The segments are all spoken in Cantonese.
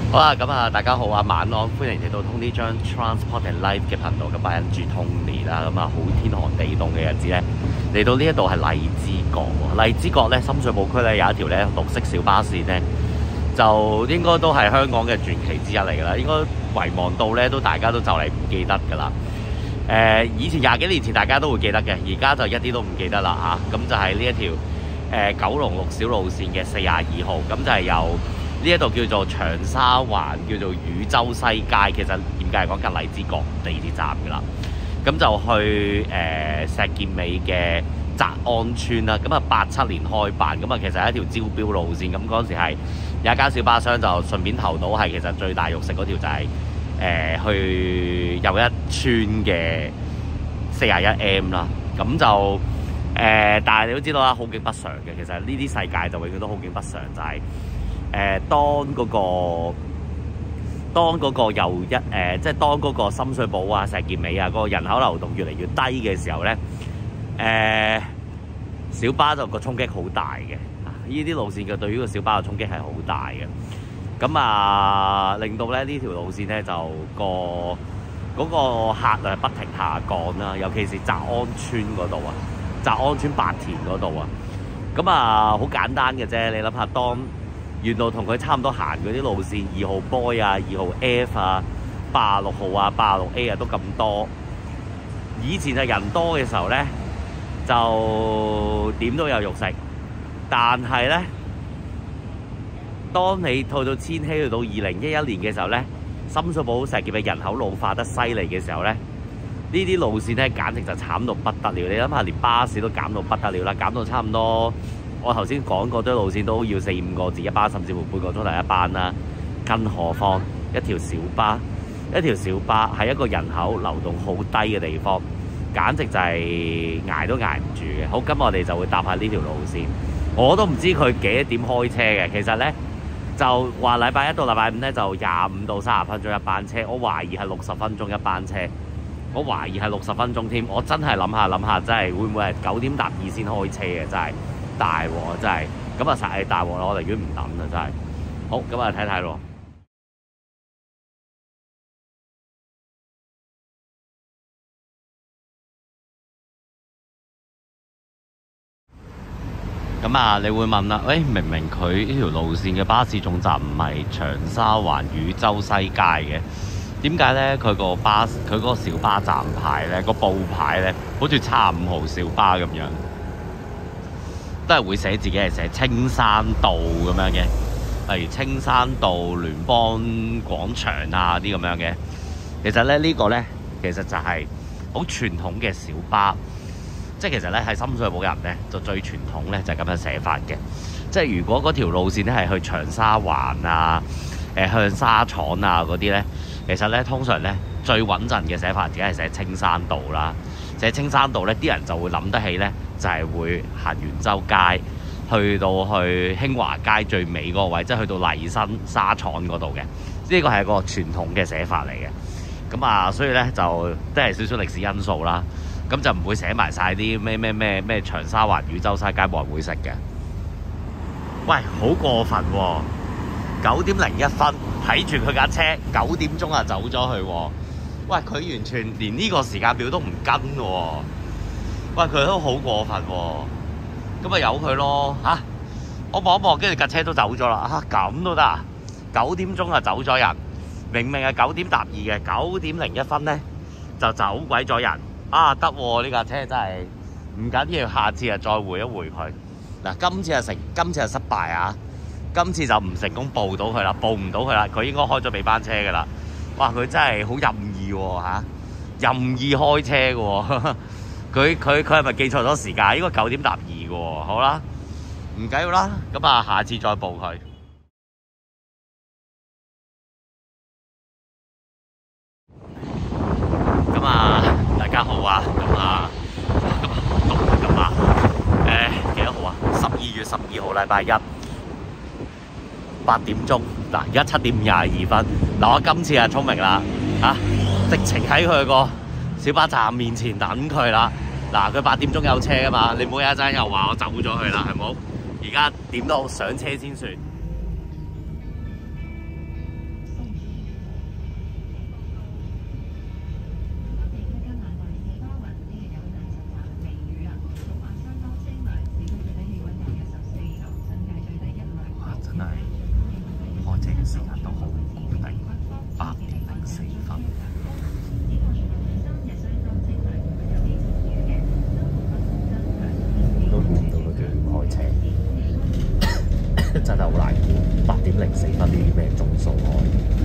好啦，咁啊，大家好啊，晚安，歡迎嚟到 Tony 張 Transport and Life 嘅頻道嘅拜恩住 Tony 啦。咁啊，好天寒地凍嘅日子咧，嚟到呢一度係荔枝角喎。荔枝角咧，深水埗區咧有一條咧綠色小巴線咧，就應該都係香港嘅傳奇之一嚟㗎啦。應該遺忘到咧，大家都就嚟唔記得㗎啦。以前20幾年前大家都會記得嘅，而家就一啲都唔記得啦嚇。咁就係呢一條九龍6小路線嘅42號，咁就係由呢一度叫做長沙灣，叫做汝州西街，其實嚴格嚟講近荔枝角地鐵站㗎啦。咁就去石硤尾嘅澤安村啦。咁啊87年開辦，咁啊其實係一條招標路線。咁嗰陣時係有一間小巴商就順便投到係其實最大肉食嗰條就係去又一村嘅41M 啦。咁就但係你都知道啦，好景不常嘅。其實呢啲世界就永遠都好景不常，就係當嗰個又即係當嗰個深水埗啊、石硤尾啊嗰個人口流動越嚟越低嘅時候咧，小巴就個衝擊好大嘅。呢啲路線嘅對於個小巴嘅衝擊係好大嘅。咁啊，令到咧呢條路線咧就嗰個客量不停下降啦，尤其是澤安村嗰度啊，澤安村白田嗰度啊。咁啊，好簡單嘅啫，你諗下當沿路同佢差唔多行嗰啲路線，2號 Boy 啊、2號 F 啊、86號啊、86A 啊都咁多。以前就人多嘅時候咧，就點都有肉食。但係咧，當你去到千禧去到2011年嘅時候咧，深水埗石硤尾人口老化得犀利嘅時候咧，呢啲路線咧簡直就慘到不得了。你諗下，連巴士都減到不得了啦，減到差唔多。我頭先講嗰堆路線都要4-5個字一班，甚至乎半個鐘頭一班啦。更何況一條小巴係一個人口流動好低嘅地方，簡直就係捱都捱唔住嘅。好，今日我哋就會搭下呢條路線。我都唔知佢幾多點開車嘅。其實咧就話禮拜1到禮拜5咧就25到30分鐘一班車，我懷疑係60分鐘一班車。我懷疑係60分鐘添。我真係諗下，真係會唔會係9點搭2先開車嘅？真係大鑊啊！真係咁啊，實係大鑊啦！我寧願唔等啦，真係。好，咁啊，睇睇咯。咁啊，你會問啦，明明佢呢條路線嘅巴士總站唔係長沙灣汝州西街嘅，點解咧？佢嗰個小巴站牌咧，個報牌咧，好似差5號小巴咁樣，都係會寫自己係寫青山道咁樣嘅，例如青山道聯邦廣場啊啲咁樣嘅。其實咧呢個咧，其實就係好傳統嘅小巴。即係其實咧，喺深水埗人咧就最傳統咧就係咁樣寫法嘅。即係如果嗰條路線咧係去長沙灣啊、向沙廠啊嗰啲咧，其實咧通常咧最穩陣嘅寫法，只係寫青山道啦。寫青山道咧，啲人就會諗得起咧，就係會行元州街，去到去興華街最尾嗰個位，即係去到麗新沙廠嗰度嘅。呢個係一個傳統嘅寫法嚟嘅。咁啊，所以咧就都係少少歷史因素啦。咁就唔會寫埋晒啲咩長沙灣汝州西街，冇人會識嘅。喂，好過分喎！9點01分，睇住佢架車9點鐘啊走咗去喎。喂，佢完全連呢個時間表都唔跟喎。喂，佢都好過分喎。咁咪由佢咯嚇。我望一望，跟住架車都走咗啦嚇，咁都得啊？9點鐘啊走咗人，明明係9點搭2嘅，9點01分咧就走鬼咗人。啊，得喎！呢架車真係唔緊要，下次啊再回一回佢。嗱，今次係失敗啊！今次就唔成功報到佢啦，報唔到佢啦。佢應該開咗尾班車㗎啦。哇！佢真係好任意喎嚇，任意開車嘅喎。佢係咪記錯咗時間？應該9點搭2嘅喎。好啦，唔緊要啦，咁啊下次再報佢。咁啊，大家好啊！咁啊，今日好凍咁啊！幾多號啊？12月12號禮拜1 8點鐘。嗱，而家7點22分。嗱，我今次係聰明啦，直情喺佢個小巴站面前等佢啦。嗱，佢8點鐘有車㗎嘛，你唔好有一陣又話我走咗去啦，係冇？而家點都好上車先算。 定死翻啲咩鐘數開。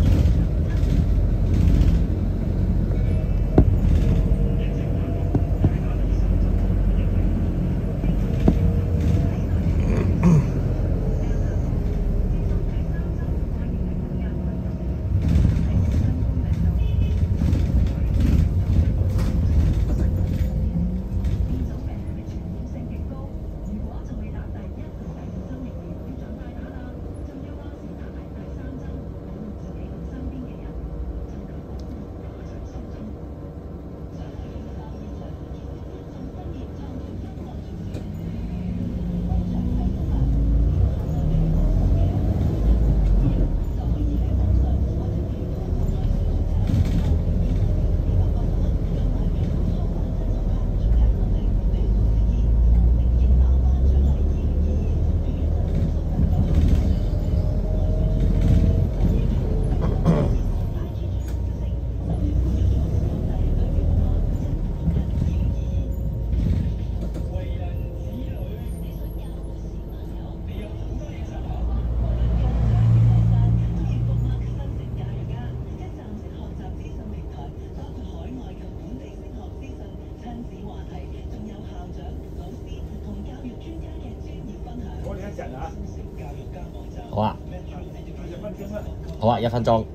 好啊，好啊，1分鐘。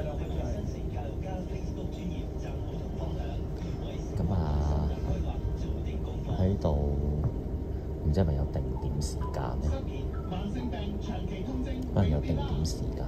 咁啊，喺度唔知係咪有定點時間咧？可能有定點時間。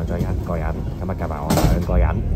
咗一個人，今日計埋我2個人。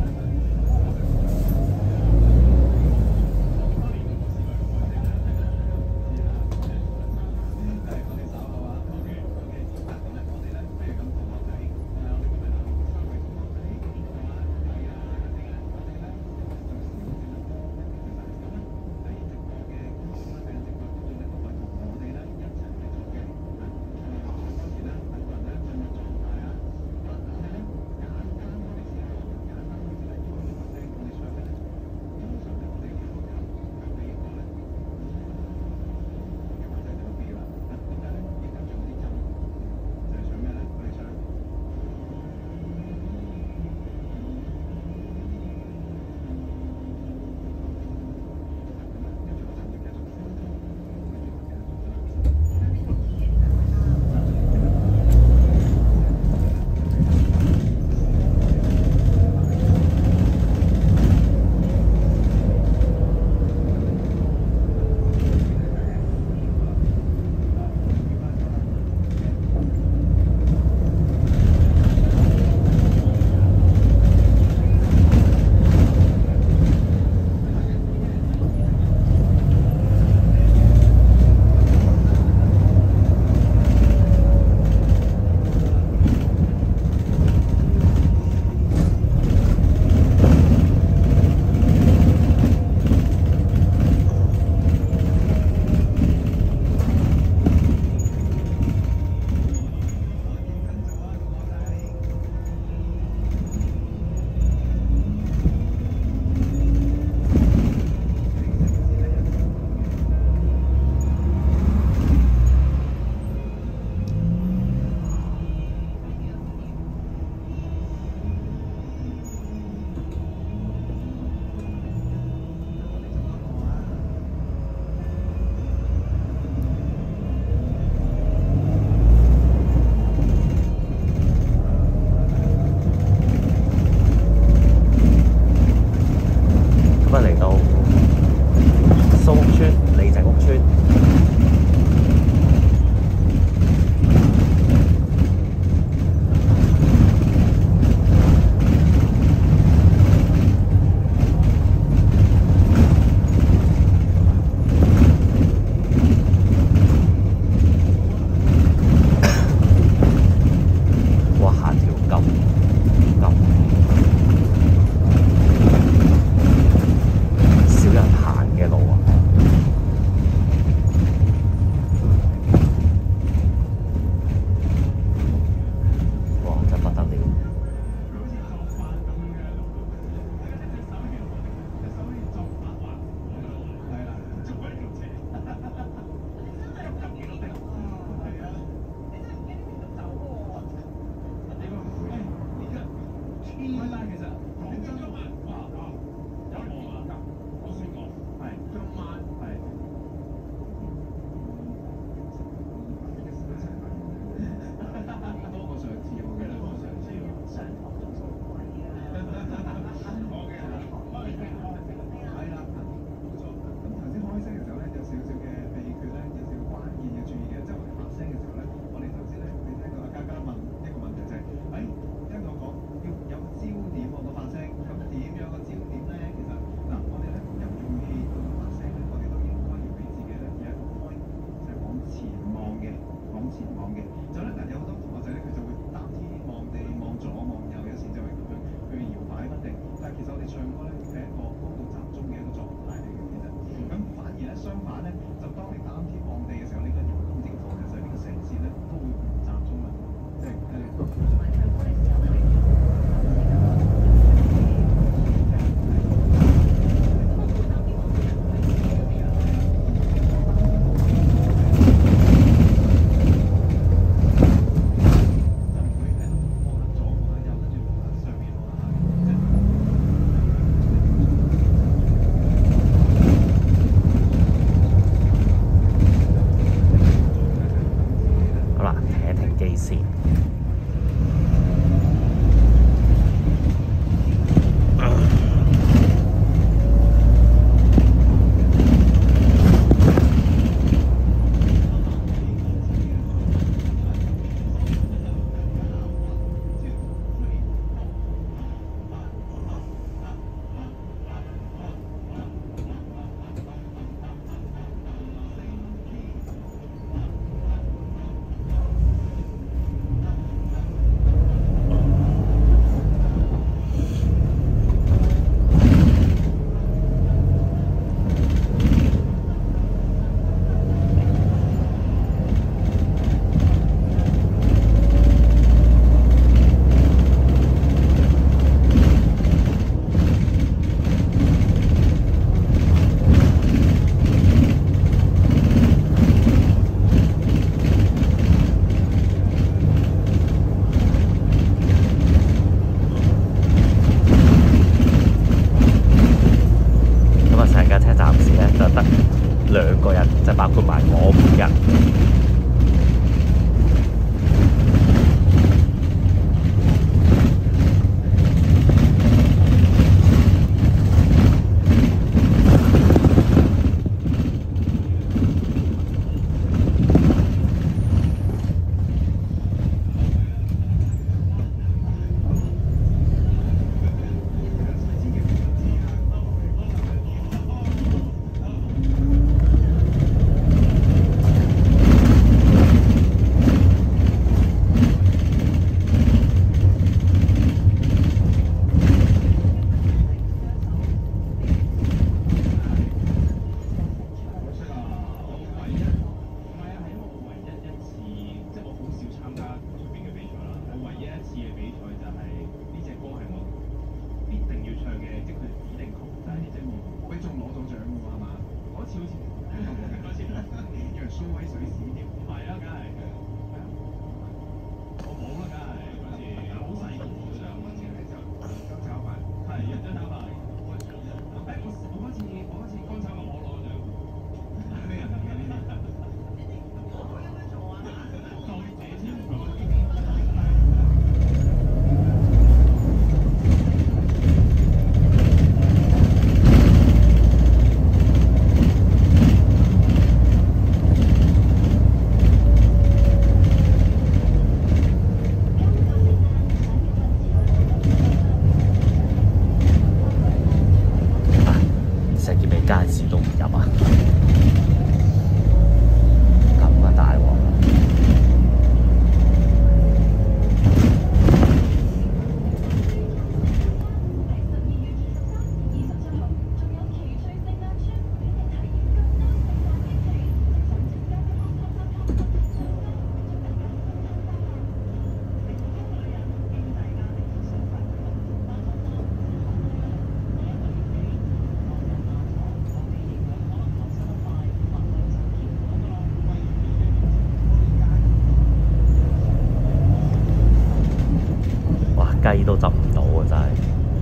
都執唔到啊！真係，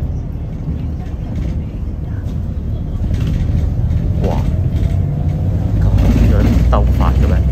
哇！咁樣兜法嘅咩？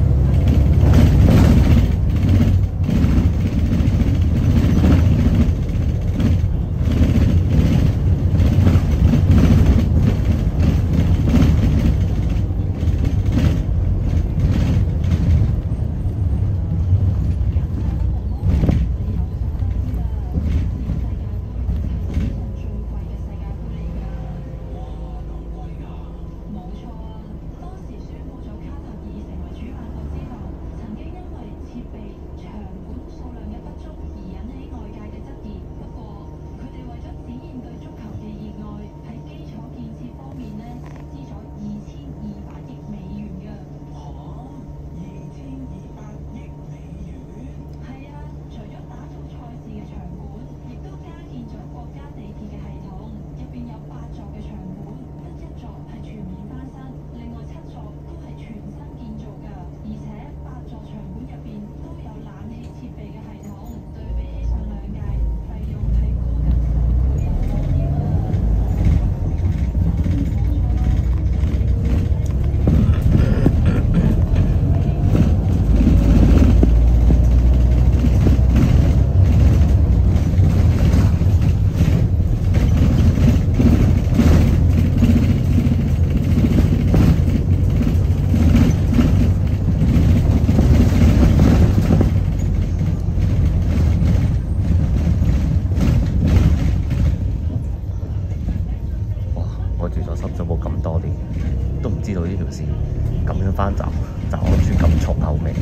都唔知道呢條線咁樣翻站安全咁重口味，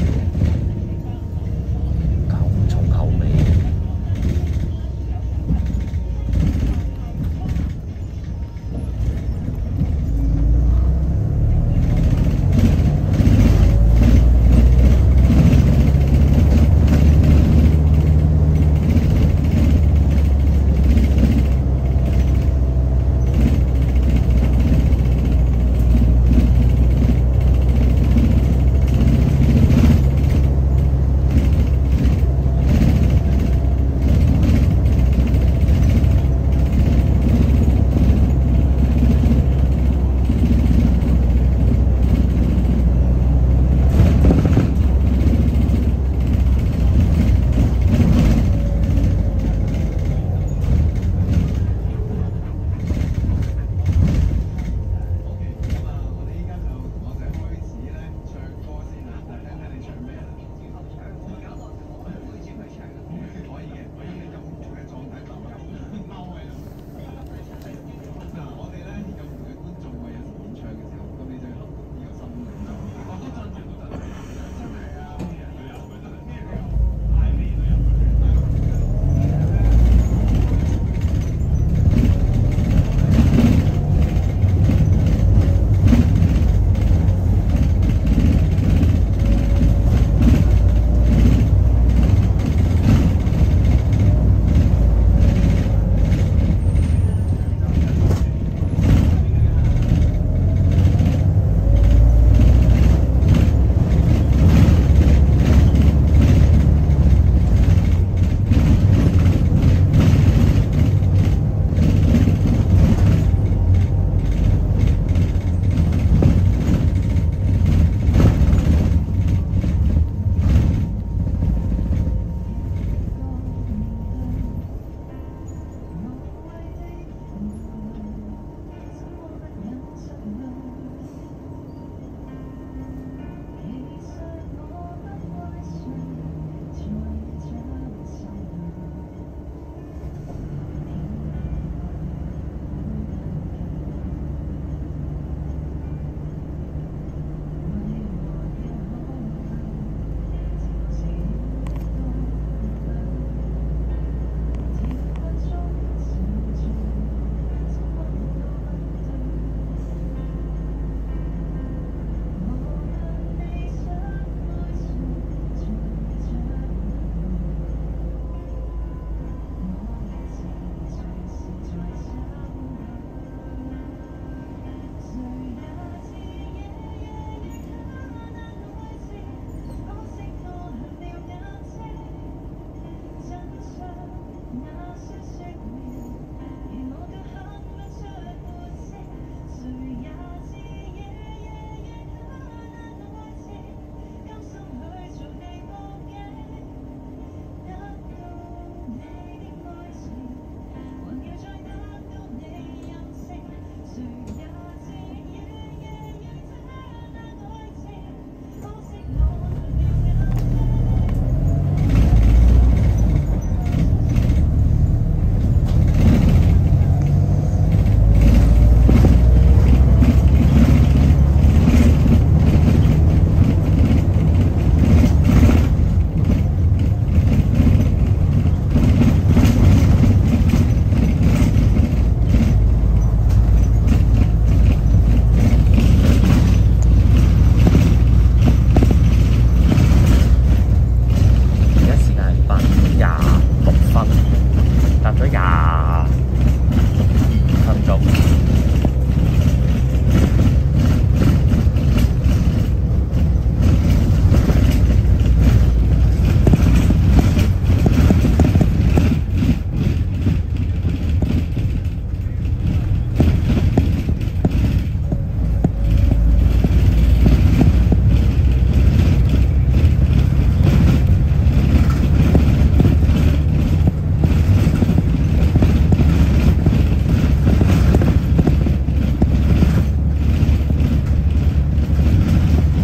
咁重口味。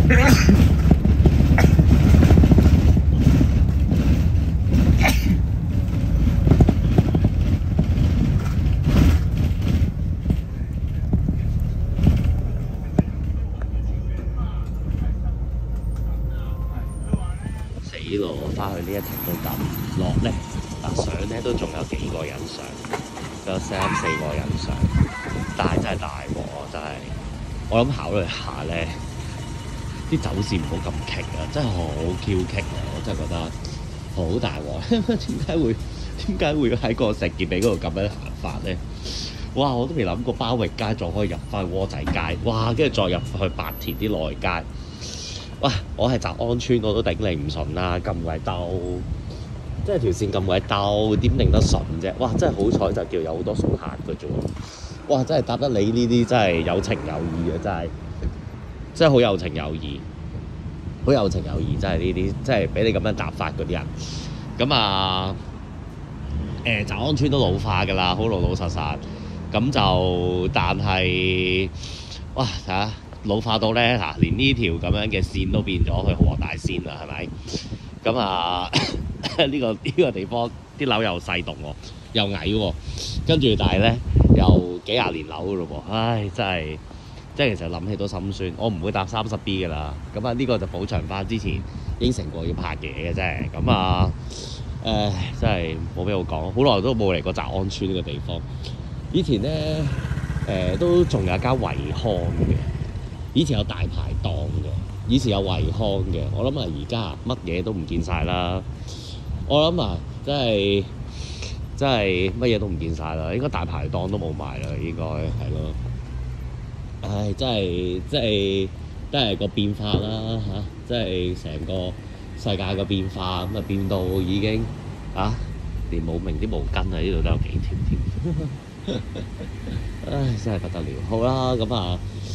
死咯！我翻去呢一程都咁落咧，嗱上咧都仲有幾個人上，有3、4個人上，但係真係大鑊啊！真係，我諗考慮下咧，啲走線唔好咁棘啊，真係好 Q 棘啊！我真係覺得好大鑊，點解會喺個石硤尾嗰度咁樣行法咧？哇！我都未諗過包域街再可以入翻去窩仔街，哇！跟住再入去白田啲內街。哇！我係澤安村我都頂你唔順啦，咁鬼兜，即係條線咁鬼兜，點頂得順啫？哇！真係好彩就叫有好多熟客嘅啫喎！哇！真係搭得你呢啲真係有情有義嘅，真係好有情有義，好有情有義，真係呢啲真係俾你咁樣搭法嗰啲人。咁啊澤安村都老化㗎啦，好老老實實。咁就但係哇睇下。老化到咧嚇，連呢條咁樣嘅線都變咗去黃大仙啦，係咪？咁啊呢個地方啲樓又細棟喎，又矮喎，跟住但係咧又幾廿年樓㗎咯喎，唉真係其實諗起都心酸。我唔會搭30B 㗎啦，咁啊呢個就補償翻之前應承過要拍嘢嘅啫。咁啊真係冇咩好講，好耐都冇嚟過澤安村呢個地方。以前咧都仲有一間惠康嘅。以前有大排檔嘅，以前有惠康嘅，我諗啊而家乜嘢都唔見晒啦。我諗啊，真係乜嘢都唔見晒啦，應該大排檔都冇埋啦，應該係咯。唉，真係個變化啦嚇，真係成個世界個變化咁啊，變到已經連冇名啲毛巾啊，呢度都有幾條添。唉，真係不得了。好啦，咁啊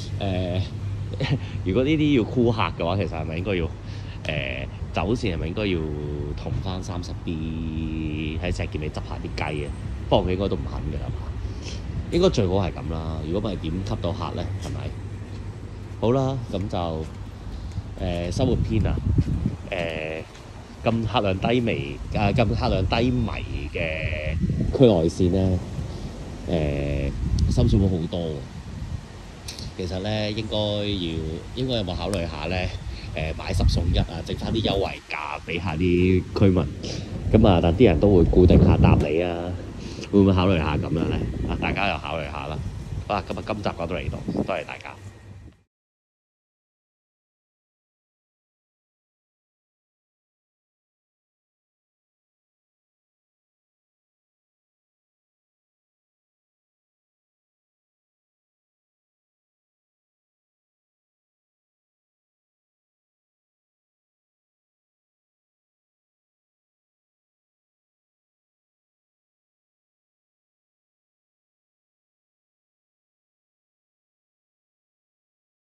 如果呢啲要箍客嘅話，其實係咪應該要走線係咪應該要同翻30B 喺石硤尾執下啲雞啊？不過佢應該都唔肯嘅係嘛？應該最好係咁啦。如果唔係點吸到客咧？係咪？好啦，咁就生活篇啊咁客量低微咁客量低迷嘅區內線咧心酸咗好多喎。其實咧應該有冇考慮下咧？買10送1啊，剩翻啲優惠價俾下啲居民。咁啊，但啲人都會固定下答你啊，會唔會考慮下咁樣咧？大家又考慮下啦。好啦，今集講到嚟度，多謝大家。